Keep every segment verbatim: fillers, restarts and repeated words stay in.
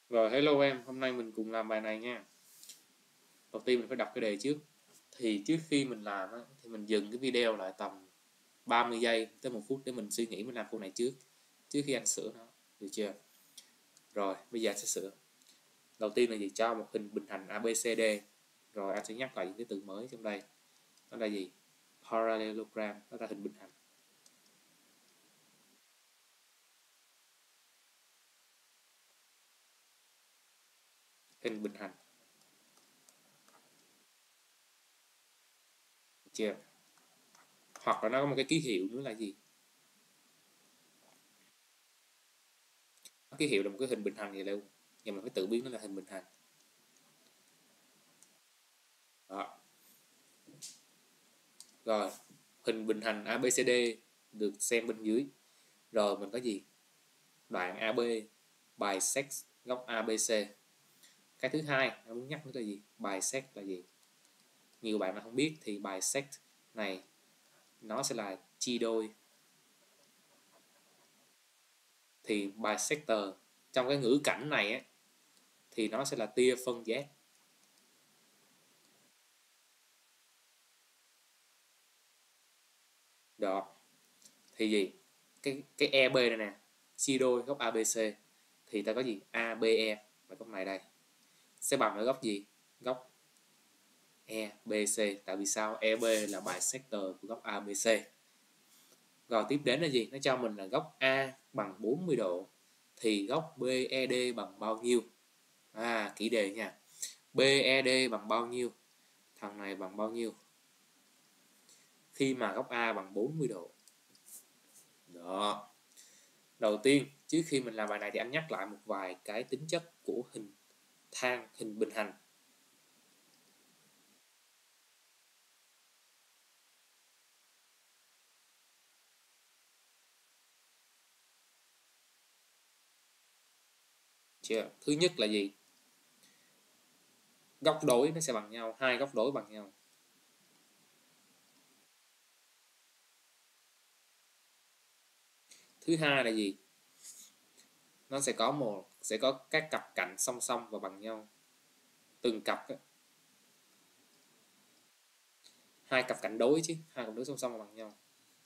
Rồi, hello em, hôm nay mình cùng làm bài này nha. Đầu tiên mình phải đọc cái đề trước. Thì trước khi mình làm á, thì mình dừng cái video lại tầm ba mươi giây tới một phút để mình suy nghĩ mình làm câu này trước. Trước khi anh sửa nó, được chưa? Rồi, bây giờ anh sẽ sửa. Đầu tiên là gì? Cho một hình bình hành a bê xê đê. Rồi anh sẽ nhắc lại những cái từ mới trong đây. Đó là gì? Parallelogram, đó là hình bình hành. Hình bình hành. Được chưa? Hoặc là nó có một cái ký hiệu nữa là gì? Ký hiệu là một cái hình bình hành vậy luôn, nhưng mà phải tự biến nó là hình bình hành. Đó. Rồi, hình bình hành a bê xê đê được xem bên dưới. Rồi mình có gì? Đoạn a bê bisect góc a bê xê. Cái thứ hai nó muốn nhắc nữa là gì? Bisect là gì? Nhiều bạn mà không biết thì bisect này nó sẽ là chia đôi. Thì bisector trong cái ngữ cảnh này á, thì nó sẽ là tia phân giác. Đó. Thì gì? Cái cái e bê này nè, chia đôi góc a bê xê thì ta có gì? a bê e là góc này đây. Sẽ bằng ở góc gì? Góc e bê xê. Tại vì sao? e bê là bisector của góc a bê xê. Rồi tiếp đến là gì? Nó cho mình là góc A bằng bốn mươi độ thì góc bê e đê bằng bao nhiêu? À, kỹ đề nha. bê e đê bằng bao nhiêu? Thằng này bằng bao nhiêu? Khi mà góc A bằng bốn mươi độ. Đó. Đầu tiên, trước khi mình làm bài này thì anh nhắc lại một vài cái tính chất của hình thang, hình bình hành. Chưa? Thứ nhất là gì? Góc đối nó sẽ bằng nhau, hai góc đối bằng nhau. Thứ hai là gì? Nó sẽ có một sẽ có các cặp cạnh song song và bằng nhau. Từng cặp ấy. Hai cặp cạnh đối chứ, hai cặp đối song song và bằng nhau.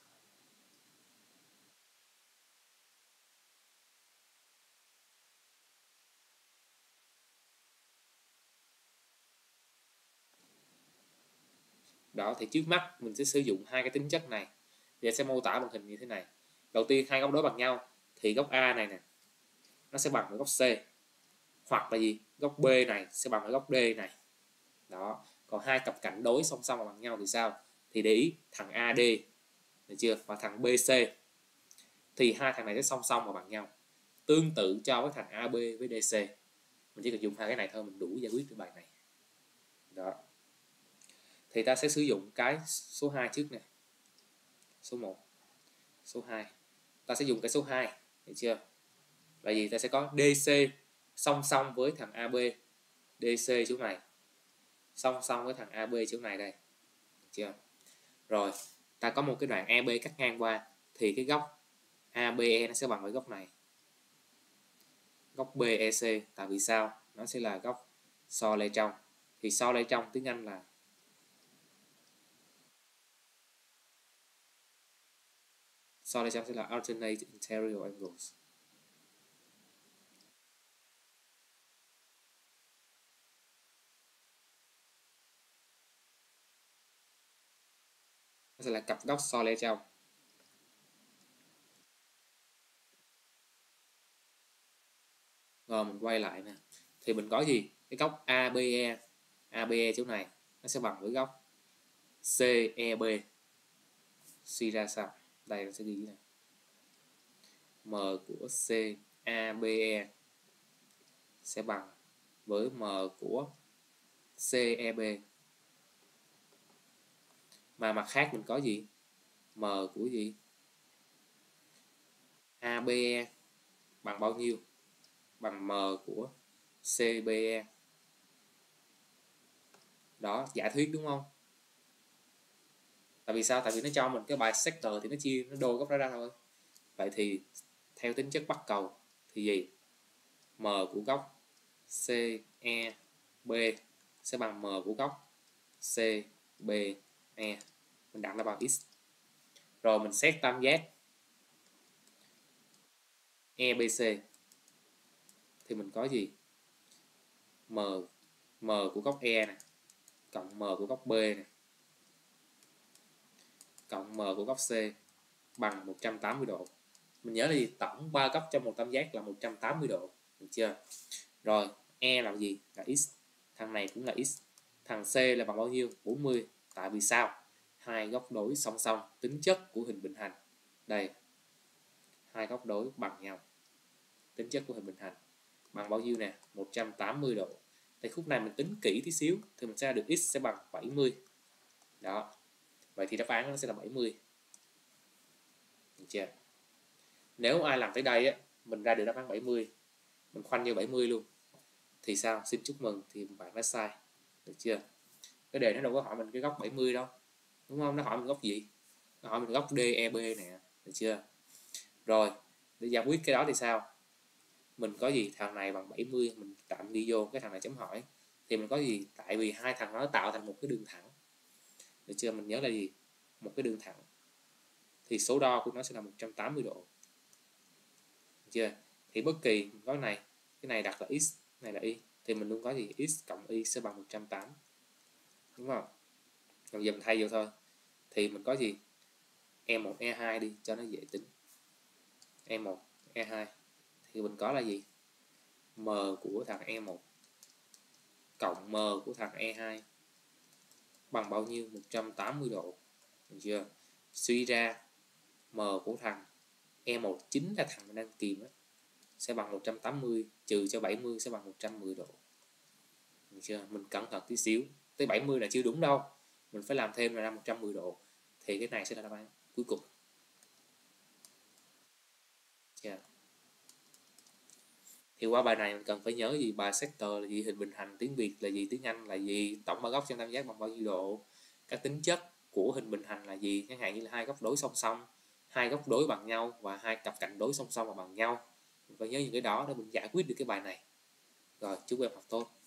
Đó, thì trước mắt mình sẽ sử dụng hai cái tính chất này để sẽ mô tả bằng hình như thế này. Đầu tiên, hai góc đối bằng nhau thì góc A này nè nó sẽ bằng với góc C, hoặc là gì? Góc B này sẽ bằng với góc D này. Đó. Còn hai cặp cạnh đối song song và bằng nhau thì sao? Thì để ý thằng a đê, được chưa? Và thằng bê xê thì hai thằng này sẽ song song và bằng nhau. Tương tự cho với thằng a bê với đê xê. Mình chỉ cần dùng hai cái này thôi mình đủ giải quyết được bài này. Đó. Thì ta sẽ sử dụng cái số hai trước nè. Số một, số hai. Ta sẽ dùng cái số hai, được chưa? Là gì? Ta sẽ có đê xê song song với thằng a bê, đê xê chỗ này song song với thằng a bê chỗ này đây, được chưa? Rồi, ta có một cái đoạn e bê cắt ngang qua thì cái góc a bê e nó sẽ bằng với góc này, góc bê e xê. Tại vì sao? Nó sẽ là góc so le trong. Thì so le trong tiếng Anh là so le trong sẽ là alternate interior angles. Nó sẽ là cặp góc so le trong. Rồi mình quay lại nè. Thì mình có gì? Cái góc a bê e, a bê e chỗ này nó sẽ bằng với góc xê e bê. Suy ra sao? Đây nó sẽ ghi này. M của xê a bê e sẽ bằng với M của xê e bê. Mà mặt khác mình có gì? M của gì? a bê e bằng bao nhiêu? Bằng M của xê bê e. Đó, giả thuyết đúng không? Tại vì sao? Tại vì nó cho mình cái bisector thì nó chia nó đôi góc đó ra thôi. Vậy thì theo tính chất bắt cầu thì gì? M của góc xê e bê sẽ bằng m của góc xê bê e. Mình đặt nó bằng x. Rồi mình xét tam giác e bê xê thì mình có gì? M m của góc E này cộng m của góc B này cộng m của góc C bằng một trăm tám mươi độ. Mình nhớ là gì? Tổng ba góc trong một tam giác là một trăm tám mươi độ, được chưa? Rồi E là gì? Là x. Thằng này cũng là x. Thằng C là bằng bao nhiêu? bốn mươi. Tại vì sao? Hai góc đối song song, tính chất của hình bình hành. Đây. Hai góc đối bằng nhau. Tính chất của hình bình hành bằng bao nhiêu nè? một trăm tám mươi độ. Thì khúc này mình tính kỹ tí xíu thì mình sẽ ra được x sẽ bằng bảy mươi. Đó. Vậy thì đáp án nó sẽ là bảy mươi. Được chưa? Nếu ai làm tới đây á, mình ra được đáp án bảy mươi, mình khoanh vô bảy mươi luôn, thì sao? Xin chúc mừng, thì bạn đã sai. Được chưa? Cái đề nó đâu có hỏi mình cái góc bảy mươi đâu, đúng không? Nó hỏi mình góc gì? Nó hỏi mình góc đê e bê nè. Được chưa? Rồi, để giải quyết cái đó thì sao? Mình có gì? Thằng này bằng bảy mươi, mình tạm ghi vô cái thằng này chấm hỏi. Thì mình có gì? Tại vì hai thằng nó tạo thành một cái đường thẳng. Được chưa? Mình nhớ là gì? Một cái đường thẳng. Thì số đo của nó sẽ là một trăm tám mươi độ. Được chưa? Thì bất kỳ có này, cái này đặt là x, này là y, thì mình luôn có gì? X cộng y sẽ bằng một trăm tám mươi. Đúng không? Rồi giờ mình thay vô thôi. Thì mình có gì? E một, E hai đi cho nó dễ tính. E một, E hai thì mình có là gì? M của thằng E một cộng M của thằng E hai bằng bao nhiêu? một trăm tám mươi độ. Được chưa? Suy ra M của thằng E một chính là thằng mình đang tìm đó, sẽ bằng một trăm tám mươi trừ cho bảy mươi sẽ bằng một trăm mười độ. Được chưa? Mình cẩn thận tí xíu. Tới bảy mươi là chưa đúng đâu. Mình phải làm thêm là ra một trăm mười độ. Thì cái này sẽ là đáp án cuối cùng. Yeah. Thì qua bài này mình cần phải nhớ gì? Bisector là gì? Hình bình hành. Tiếng Việt là gì? Tiếng Anh là gì? Tổng ba góc trong tam giác bằng bao nhiêu độ? Các tính chất của hình bình hành là gì? Chẳng hạn như là hai góc đối song song, hai góc đối bằng nhau và hai cặp cạnh đối song song và bằng nhau. Mình phải nhớ những cái đó để mình giải quyết được cái bài này. Rồi, chúc em học tốt.